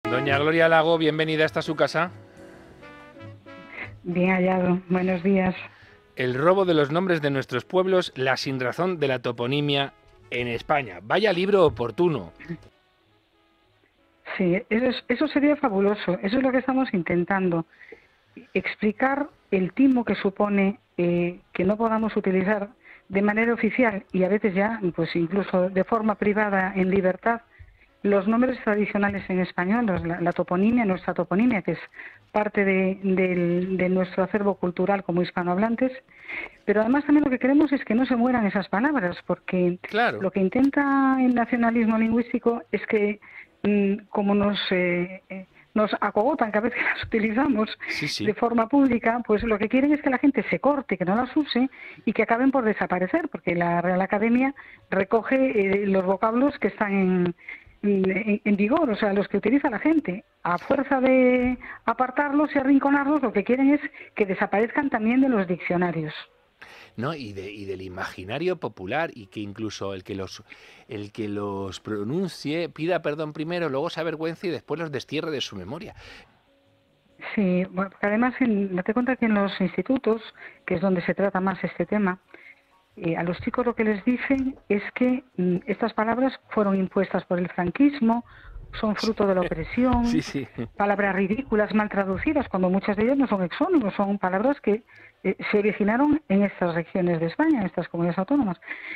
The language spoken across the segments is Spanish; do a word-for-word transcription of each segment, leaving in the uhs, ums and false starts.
Doña Gloria Lago, bienvenida, esta a su casa. Bien hallado, buenos días. El robo de los nombres de nuestros pueblos, la sinrazón de la toponimia en España. Vaya libro oportuno. Sí, eso, es, eso sería fabuloso. Eso es lo que estamos intentando. Explicar el timo que supone eh, que no podamos utilizar de manera oficial y a veces ya, pues incluso de forma privada, en libertad, los nombres tradicionales en español, los, la, la toponimia, nuestra toponimia, que es parte de, de, de nuestro acervo cultural como hispanohablantes, pero además también lo que queremos es que no se mueran esas palabras, porque Claro. lo que intenta el nacionalismo lingüístico es que, mmm, como nos... Eh, eh, nos acogotan cada vez que las utilizamos Sí, de sí. forma pública, pues lo que quieren es que la gente se corte, que no las use y que acaben por desaparecer, porque la Real Academia recoge eh, los vocablos que están en, en, en vigor, o sea, los que utiliza la gente. A fuerza de apartarlos y arrinconarlos, lo que quieren es que desaparezcan también de los diccionarios. ¿No? Y, de, y del imaginario popular, y que incluso el que los el que los pronuncie pida perdón primero, luego se avergüence y después los destierre de su memoria. Sí, bueno, porque además en, date cuenta que en los institutos, que es donde se trata más este tema, eh, a los chicos lo que les dicen es que mm, estas palabras fueron impuestas por el franquismo, son fruto de la Sí, opresión, sí. palabras ridículas, mal traducidas, cuando muchas de ellas no son exónimos, son palabras que eh, se originaron en estas regiones de España, en estas comunidades autónomas.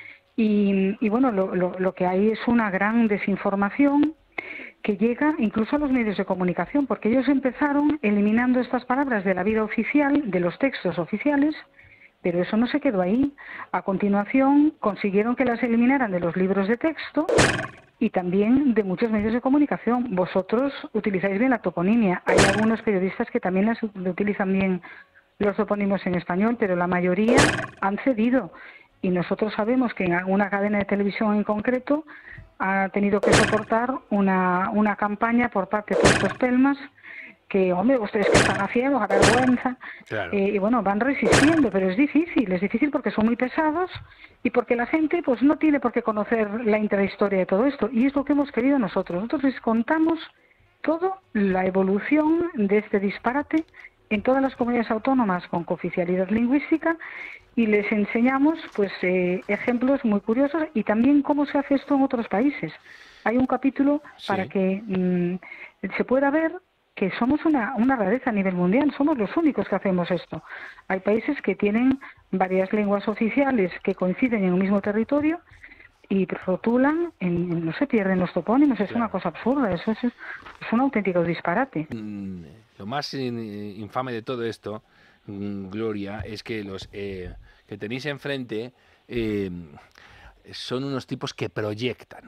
Y, y bueno, lo, lo, lo que hay es una gran desinformación que llega incluso a los medios de comunicación, porque ellos empezaron eliminando estas palabras de la vida oficial, de los textos oficiales, pero eso no se quedó ahí. A continuación consiguieron que las eliminaran de los libros de texto y también de muchos medios de comunicación. Vosotros utilizáis bien la toponimia. Hay algunos periodistas que también las utilizan bien los topónimos en español, pero la mayoría han cedido. Y nosotros sabemos que en una cadena de televisión en concreto ha tenido que soportar una, una campaña por parte de estos pelmas que, hombre, ustedes que están haciendo, a vergüenza, Claro. eh, y bueno, van resistiendo, pero es difícil, es difícil porque son muy pesados y porque la gente pues no tiene por qué conocer la intrahistoria de todo esto, y es lo que hemos querido nosotros. Nosotros les contamos toda la evolución de este disparate en todas las comunidades autónomas con cooficialidad lingüística y les enseñamos pues eh, ejemplos muy curiosos y también cómo se hace esto en otros países. Hay un capítulo para Sí. que mmm, se pueda ver que somos una, una rareza a nivel mundial, somos los únicos que hacemos esto. Hay países que tienen varias lenguas oficiales que coinciden en un mismo territorio y rotulan, en, no se pierden los topónimos, es una Claro. cosa absurda, eso es, es un auténtico disparate. Mm, Lo más in- infame de todo esto, mm, Gloria, es que los eh, que tenéis enfrente eh, son unos tipos que proyectan,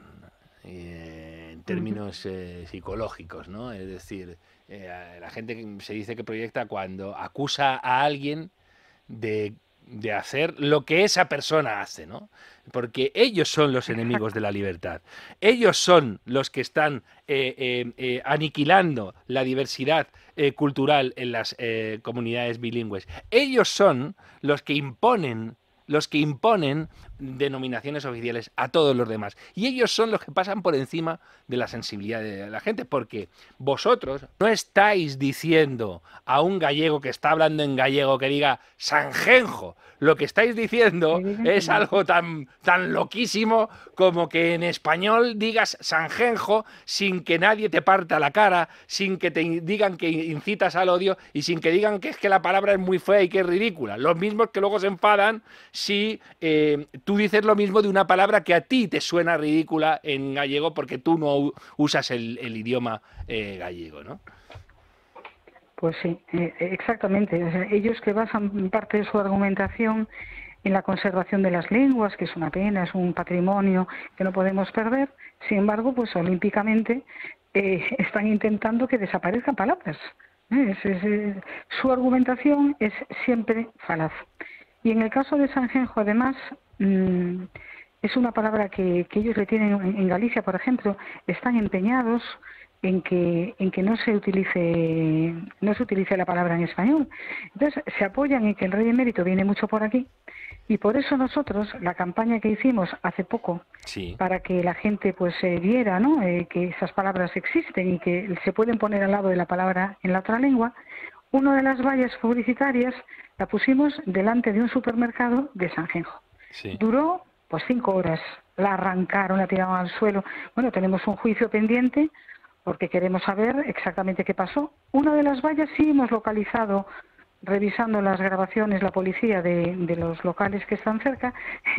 eh, en Ujú. términos eh, psicológicos, ¿no? Es decir, eh, la gente que se dice que proyecta cuando acusa a alguien de, de hacer lo que esa persona hace, ¿no? Porque ellos son los enemigos de Exacto. la libertad. Ellos son los que están eh, eh, eh, aniquilando la diversidad eh, cultural en las eh, comunidades bilingües. Ellos son los que imponen los que imponen denominaciones oficiales a todos los demás. Y ellos son los que pasan por encima de la sensibilidad de la gente, porque vosotros no estáis diciendo a un gallego que está hablando en gallego que diga Sanjenjo. Lo que estáis diciendo es Evidentemente. algo tan, tan loquísimo como que en español digas Sanjenjo sin que nadie te parta la cara, sin que te digan que incitas al odio y sin que digan que es que la palabra es muy fea y que es ridícula. Los mismos que luego se enfadan si eh, tú dices lo mismo de una palabra que a ti te suena ridícula en gallego porque tú no usas el, el idioma eh, gallego, ¿no? Pues sí, eh, exactamente. O sea, ellos que basan parte de su argumentación en la conservación de las lenguas, que es una pena, es un patrimonio que no podemos perder, sin embargo, pues olímpicamente eh, están intentando que desaparezcan palabras. ¿eh? Es, es, es, su argumentación es siempre falaz. Y en el caso de Sanjenjo, además, mmm, es una palabra que, que ellos le tienen en, en Galicia, por ejemplo, están empeñados en que en que no se utilice no se utilice la palabra en español. Entonces se apoyan en que el rey emérito viene mucho por aquí, y por eso nosotros la campaña que hicimos hace poco, sí, para que la gente pues eh, viera, ¿no?, eh, que esas palabras existen y que se pueden poner al lado de la palabra en la otra lengua, una de las vallas publicitarias la pusimos delante de un supermercado de Sanjenjo. sí. Duró pues cinco horas, la arrancaron, la tiraron al suelo. Bueno, tenemos un juicio pendiente porque queremos saber exactamente qué pasó. Una de las vallas sí hemos localizado, revisando las grabaciones, la policía de, de los locales que están cerca,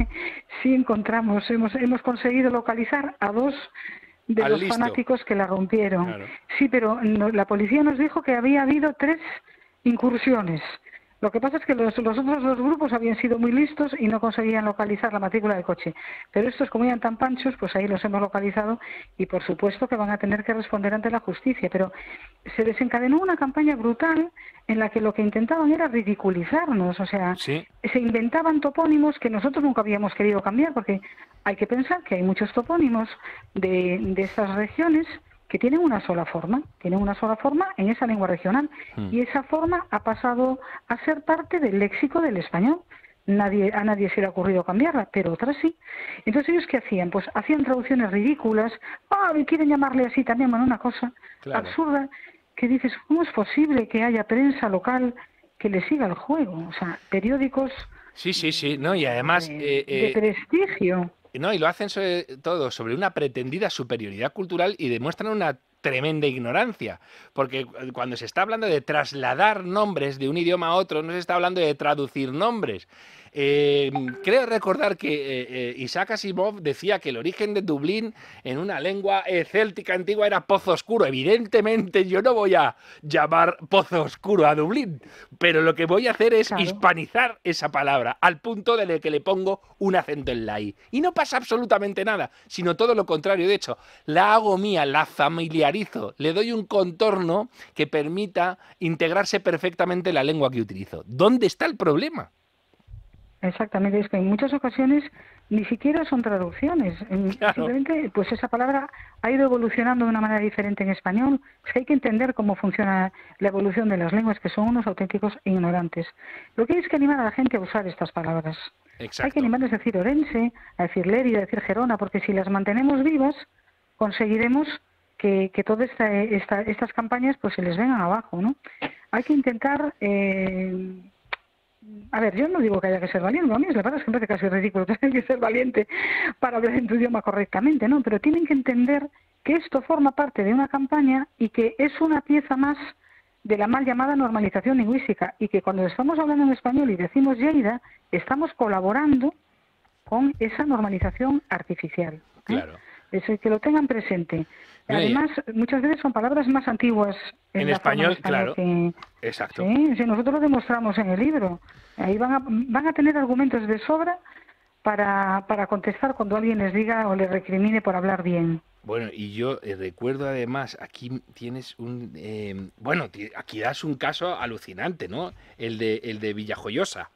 sí encontramos, hemos, hemos conseguido localizar a dos de Al los listo. fanáticos que la rompieron. Claro. Sí, pero no, la policía nos dijo que había habido tres incursiones. Lo que pasa es que los, los otros dos grupos habían sido muy listos y no conseguían localizar la matrícula del coche. Pero estos, como eran tan panchos, pues ahí los hemos localizado y por supuesto que van a tener que responder ante la justicia. Pero se desencadenó una campaña brutal en la que lo que intentaban era ridiculizarnos. O sea, Sí. se inventaban topónimos que nosotros nunca habíamos querido cambiar, porque hay que pensar que hay muchos topónimos de, de estas regiones que tienen una sola forma, tienen una sola forma en esa lengua regional, Hmm. y esa forma ha pasado a ser parte del léxico del español. Nadie, a nadie se le ha ocurrido cambiarla, pero otras sí. Entonces, ¿ellos qué hacían? Pues hacían traducciones ridículas. Ah, y quieren llamarle así también, bueno, una cosa Claro. absurda, que dices, ¿cómo es posible que haya prensa local que le siga el juego? O sea, periódicos Sí, sí, sí. No, y además... de, eh, eh, de prestigio. No, y lo hacen sobre todo sobre una pretendida superioridad cultural y demuestran una tremenda ignorancia, porque cuando se está hablando de trasladar nombres de un idioma a otro, no se está hablando de traducir nombres. Eh, creo recordar que eh, eh, Isaac Asimov decía que el origen de Dublín en una lengua eh, céltica antigua era Pozo Oscuro. Evidentemente yo no voy a llamar Pozo Oscuro a Dublín, pero lo que voy a hacer es Claro. hispanizar esa palabra al punto de que le pongo un acento en la I. Y no pasa absolutamente nada, sino todo lo contrario. De hecho, la hago mía, la familiarizo, le doy un contorno que permita integrarse perfectamente en la lengua que utilizo. ¿Dónde está el problema? Exactamente, es que en muchas ocasiones ni siquiera son traducciones. En- Claro. Simplemente, pues esa palabra ha ido evolucionando de una manera diferente en español. Es que hay que entender cómo funciona la evolución de las lenguas, que son unos auténticos ignorantes. Lo que hay es que animar a la gente a usar estas palabras. Hay que Exacto. animarles a decir Orense, a decir Lérida, a decir Gerona, porque si las mantenemos vivas, conseguiremos que, que todas esta, esta, estas campañas pues se les vengan abajo, ¿no? Hay que intentar... Eh, A ver, yo no digo que haya que ser valiente, a mí la verdad es que me parece casi ridículo que haya que ser valiente para hablar en tu idioma correctamente, ¿no? Pero tienen que entender que esto forma parte de una campaña y que es una pieza más de la mal llamada normalización lingüística, y que cuando estamos hablando en español y decimos Lleida, estamos colaborando con esa normalización artificial, ¿eh? Claro. Eso, que lo tengan presente. Mira, Además, muchas veces son palabras más antiguas en, En la forma español, claro. que... Exacto. Sí, sí, nosotros lo demostramos en el libro. Ahí van a, van a tener argumentos de sobra para, para contestar cuando alguien les diga o les recrimine por hablar bien. Bueno, y yo eh, recuerdo además, aquí tienes un... eh, bueno, ti- aquí das un caso alucinante, ¿no? El de, el de Villajoyosa.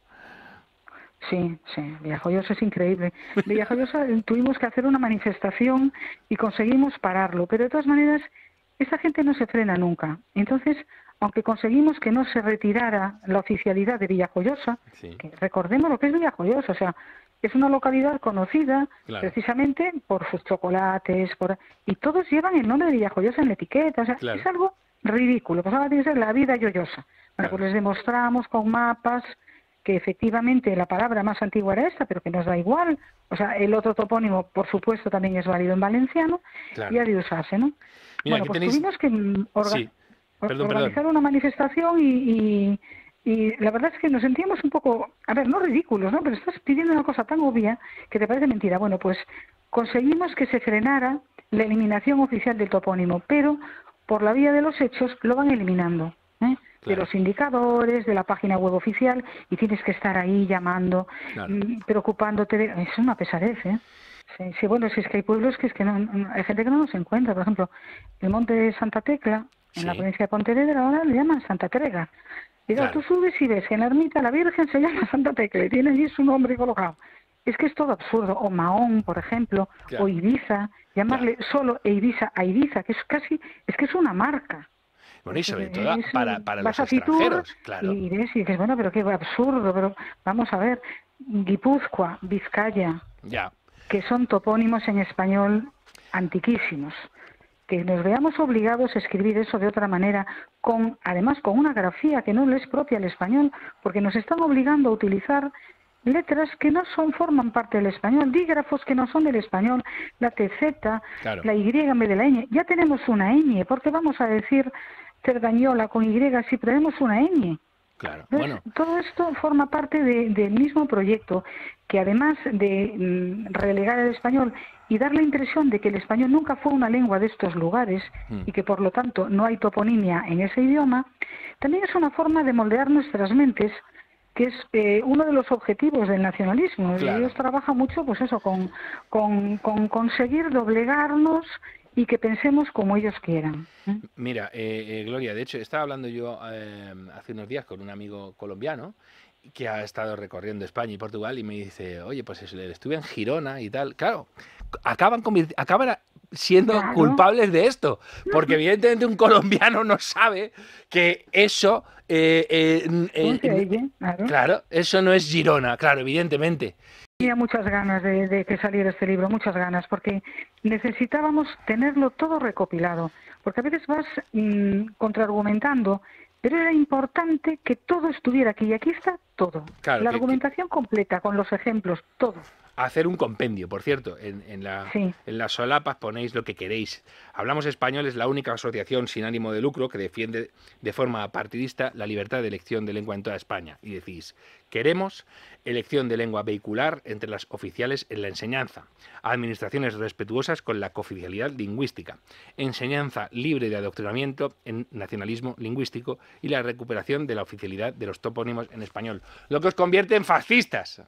Sí, sí, Villajoyosa es increíble. Villajoyosa eh, tuvimos que hacer una manifestación y conseguimos pararlo, pero de todas maneras, esa gente no se frena nunca. Entonces, aunque conseguimos que no se retirara la oficialidad de Villajoyosa, Sí. que recordemos lo que es Villajoyosa, o sea, es una localidad conocida Claro. precisamente por sus chocolates, por y todos llevan el nombre de Villajoyosa en la etiqueta, o sea, Claro. es algo ridículo. Pues ahora tiene que ser la vida yoyosa. Bueno, Claro. pues les demostramos con mapas que efectivamente la palabra más antigua era esta, pero que nos da igual. O sea, el otro topónimo, por supuesto, también es válido en valenciano, Claro. y ha de usarse, ¿no? Mira, Bueno, aquí pues tenéis... tuvimos que mm, orga- Sí, or- perdón, organizar perdón. una manifestación y, y, y la verdad es que nos sentíamos un poco, a ver, no ridículos, ¿no? Pero estás pidiendo una cosa tan obvia que te parece mentira. Bueno, pues conseguimos que se frenara la eliminación oficial del topónimo, pero por la vía de los hechos lo van eliminando, ¿eh? De Claro. los indicadores, de la página web oficial, y tienes que estar ahí llamando, Claro. mm, preocupándote. De... Es una pesadez, ¿eh? Sí, sí, bueno, si es que hay pueblos que es que no, no- hay gente que no los encuentra. Por ejemplo, el monte de Santa Tecla, en la Sí. provincia de Pontevedra, ahora le llaman Santa Trega. Y claro, Claro. tú subes y ves que en la ermita la Virgen se llama Santa Tecla y tiene allí su nombre colocado. es que es todo absurdo. O Mahón, por ejemplo, Claro. o Ibiza, llamarle Claro. solo e Ibiza a Ibiza, que es casi, es que es una marca. Bueno, y Es, sobre todo es- para, para vas los a Fitur extranjeros, claro. y ves y dices, bueno, pero qué absurdo, pero vamos a ver, Guipúzcoa, Vizcaya, Ya. que son topónimos en español antiquísimos. Que nos veamos obligados a escribir eso de otra manera, con además con una grafía que no le es propia al español, porque nos están obligando a utilizar letras que no son forman parte del español, dígrafos que no son del español, la T Z, Claro. la Y en vez de la ñ. Ya tenemos una ñ, ¿por qué vamos a decir Cerdañola con Y si tenemos una ñ? Claro. Entonces, Bueno, todo esto forma parte de- del mismo proyecto, que además de mm, relegar el español y dar la impresión de que el español nunca fue una lengua de estos lugares mm, y que por lo tanto no hay toponimia en ese idioma, también es una forma de moldear nuestras mentes, que es eh, uno de los objetivos del nacionalismo. Y claro. ellos trabajan mucho, pues eso, con, con, con conseguir doblegarnos y que pensemos como ellos quieran. ¿eh? Mira, eh, eh, Gloria, de hecho, estaba hablando yo eh, hace unos días con un amigo colombiano que ha estado recorriendo España y Portugal y me dice, oye, pues es- estuve en Girona y tal. Claro, acaban, convirti- acaban a- siendo Claro. culpables de esto, porque evidentemente un colombiano no sabe que eso, eh, eh, n- eh, Ponte ahí n- bien, claro. claro, eso no es Girona, claro, evidentemente. Tenía muchas ganas de, de que saliera este libro, muchas ganas, porque necesitábamos tenerlo todo recopilado, porque a veces vas mm, contraargumentando, pero era importante que todo estuviera aquí, y aquí está todo, Claro, la que, que- argumentación completa, con los ejemplos, todo. hacer un compendio, por cierto, en, en la, Sí. en las solapas ponéis lo que queréis. Hablamos Español es la única asociación sin ánimo de lucro que defiende de forma partidista la libertad de elección de lengua en toda España. Y decís, queremos elección de lengua vehicular entre las oficiales en la enseñanza, administraciones respetuosas con la cooficialidad lingüística, enseñanza libre de adoctrinamiento en nacionalismo lingüístico y la recuperación de la oficialidad de los topónimos en español, lo que os convierte en fascistas.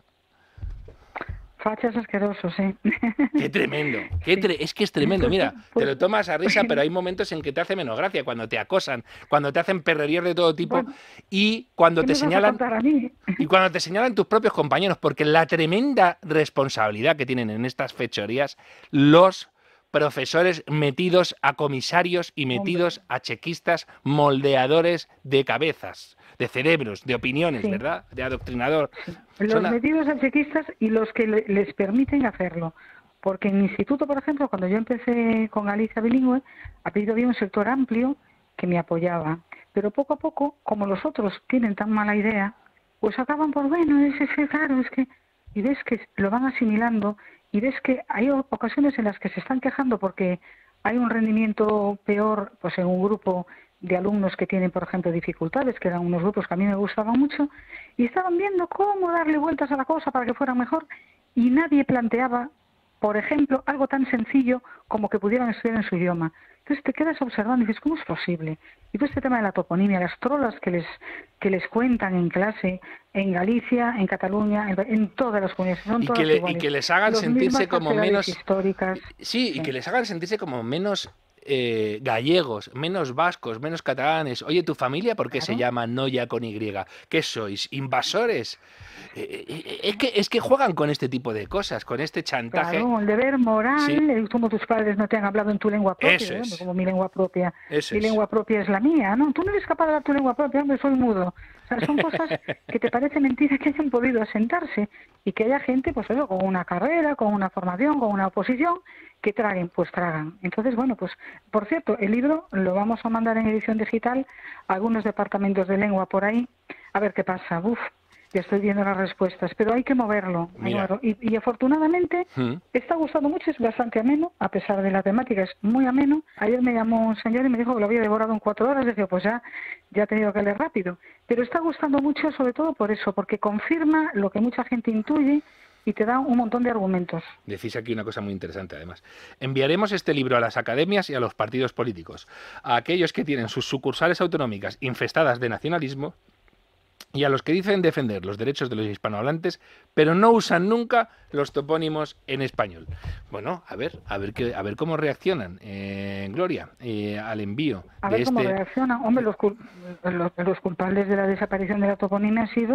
Fachas asquerosos, sí. Qué tremendo, qué Sí. tre- es que es tremendo. Pues- Mira, te pues- lo tomas a risa, pero hay momentos en que te hace menos gracia, cuando te acosan, cuando te hacen perrerías de todo tipo Bueno, y cuando ¿qué te me vas a señalan contar a mí? y cuando te señalan tus propios compañeros, porque la tremenda responsabilidad que tienen en estas fechorías los profesores metidos a comisarios y metidos a chequistas moldeadores de cabezas, de cerebros, de opiniones, Sí. ¿verdad? De adoctrinador. Los Son a- metidos a chequistas y los que le- les permiten hacerlo. Porque en mi instituto, por ejemplo, cuando yo empecé con Galicia bilingüe, había un sector amplio que me apoyaba. Pero poco a poco, como los otros tienen tan mala idea, pues acaban por, bueno, es, es claro, es que... Y ves que lo van asimilando y ves que hay ocasiones en las que se están quejando porque hay un rendimiento peor pues en un grupo de alumnos que tienen, por ejemplo, dificultades, que eran unos grupos que a mí me gustaban mucho, y estaban viendo cómo darle vueltas a la cosa para que fuera mejor, y nadie planteaba, por ejemplo, algo tan sencillo como que pudieran estudiar en su idioma. Entonces te quedas observando y dices, ¿cómo es posible? Y todo este tema de la toponimia, las trolas que les que les cuentan en clase, en Galicia, en Cataluña, en, en todas las comunidades, son y todas que, le- y iguales. que les hagan Los sentirse mismas como falsedades menos históricas. sí, y Sí. que les hagan sentirse como menos eh, gallegos, menos vascos, menos catalanes. Oye, ¿tu familia por qué se Claro. llama Noya con Y? ¿Qué sois? ¿Invasores? Eh, eh, eh, es que es que juegan con este tipo de cosas, con este chantaje. Claro, el deber moral, Sí. eh, como tus padres no te han hablado en tu lengua propia, Eso ¿eh? es. Como mi lengua propia, Eso mi es. lengua propia es la mía, ¿no? Tú no eres capaz de hablar tu lengua propia, hombre, soy mudo. O sea, son cosas que te parece mentira que hayan podido asentarse y que haya gente, pues eso, con una carrera, con una formación, con una oposición, que traguen, pues tragan. Entonces, bueno, pues, por cierto, el libro lo vamos a mandar en edición digital a algunos departamentos de lengua por ahí, a ver qué pasa. Uf, ya estoy viendo las respuestas, pero hay que moverlo. hay que Mira. moverlo. Y, y afortunadamente Mm. está gustando mucho, es bastante ameno, a pesar de la temática, es muy ameno. Ayer me llamó un señor y me dijo que lo había devorado en cuatro horas, decía, pues ya, ya he tenido que leer rápido. Pero está gustando mucho sobre todo por eso, porque confirma lo que mucha gente intuye y te da un montón de argumentos. Decís aquí una cosa muy interesante, además. Enviaremos este libro a las academias y a los partidos políticos, a aquellos que tienen sus sucursales autonómicas infestadas de nacionalismo y a los que dicen defender los derechos de los hispanohablantes, pero no usan nunca los topónimos en español. Bueno, a ver, a ver qué, a ver cómo reaccionan, eh, Gloria, eh, al envío A de ver cómo este. reaccionan. Hombre, los, cul- los, los culpables de la desaparición de la toponimia han sido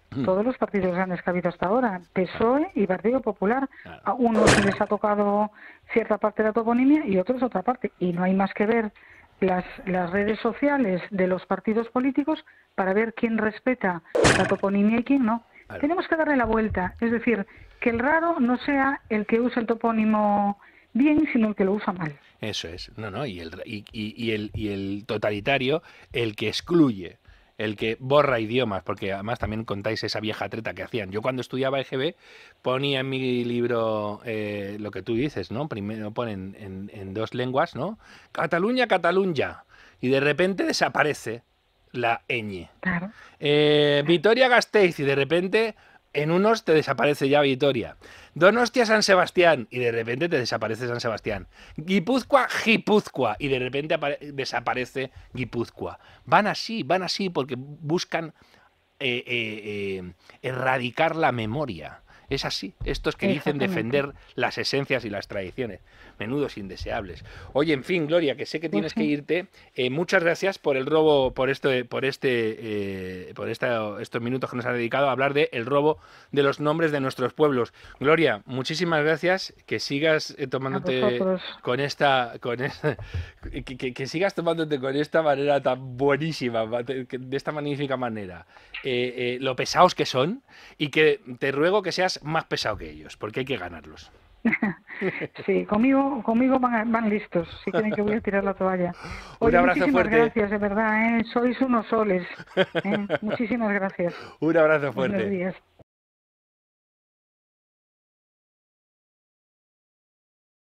todos los partidos grandes que ha habido hasta ahora, P S O E y Partido Popular. Claro. A unos les ha tocado cierta parte de la toponimia y otros otra parte. Y no hay más que ver las, las redes sociales de los partidos políticos para ver quién respeta la toponimia y quién no. Claro. Tenemos que darle la vuelta, es decir, que el raro no sea el que usa el topónimo bien, sino el que lo usa mal. Eso es, no, no, y el, y, y, y el, y el totalitario, el que excluye, el que borra idiomas, porque además también contáis esa vieja treta que hacían. Yo cuando estudiaba E G B ponía en mi libro eh, lo que tú dices, ¿no? Primero ponen en, en dos lenguas, ¿no? Cataluña, Catalunya, y de repente desaparece la ñ. Claro. Eh, Vitoria-Gasteiz, y de repente en unos te desaparece ya Vitoria. Donostia-San Sebastián, y de repente te desaparece San Sebastián. Guipúzcoa-Gipuzkoa, y de repente desaparece Guipúzcoa. Van así, van así, porque buscan eh, eh, eh, erradicar la memoria. Es así, estos que dicen defender las esencias y las tradiciones. Menudos indeseables. Oye, en fin, Gloria, que sé que tienes que irte. Eh, muchas gracias por el robo, por esto, por este, eh, por esta, estos minutos que nos has dedicado a hablar de el robo de los nombres de nuestros pueblos. Gloria, muchísimas gracias. Que sigas eh, tomándote con esta, con esta, que, que, que sigas tomándote con esta manera tan buenísima, de esta magnífica manera. Eh, eh, lo pesados que son, y que te ruego que seas más pesado que ellos, porque hay que ganarlos. Sí, conmigo, conmigo van, van listos. Si quieren que voy a tirar la toalla. Oye, un abrazo muchísimas fuerte. Gracias, de verdad, ¿eh? Sois unos soles. ¿eh? Muchísimas gracias. Un abrazo fuerte. Buenos días.